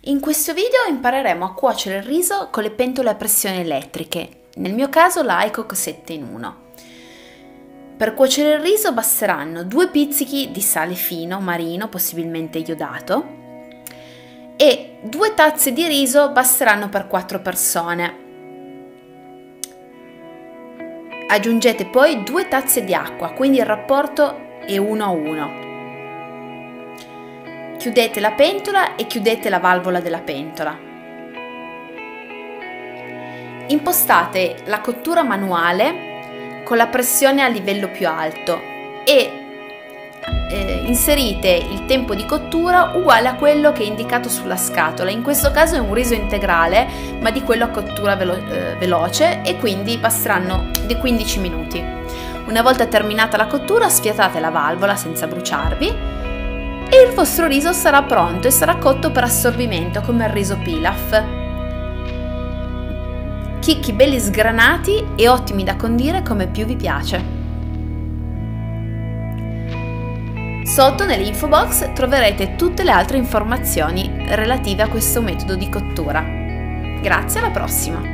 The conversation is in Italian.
In questo video impareremo a cuocere il riso con le pentole a pressione elettriche, nel mio caso la iCook 7 in 1. Per cuocere il riso basteranno 2 pizzichi di sale fino marino, possibilmente iodato, e 2 tazze di riso basteranno per 4 persone. Aggiungete poi 2 tazze di acqua, quindi il rapporto è 1 a 1. Chiudete la pentola e chiudete la valvola della pentola. Impostate la cottura manuale con la pressione a livello più alto e inserite il tempo di cottura uguale a quello che è indicato sulla scatola. In questo caso è un riso integrale, ma di quello a cottura veloce, e quindi basteranno di 15 minuti. Una volta terminata la cottura, sfiatate la valvola senza bruciarvi e il vostro riso sarà pronto e sarà cotto per assorbimento come il riso pilaf. Chicchi belli sgranati e ottimi da condire come più vi piace. Sotto nell'info box troverete tutte le altre informazioni relative a questo metodo di cottura. Grazie, alla prossima!